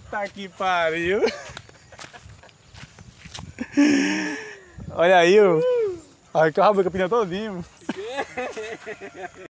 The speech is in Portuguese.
Puta que pariu. Olha aí, ó. Olha que eu rabei com a pneu todinho.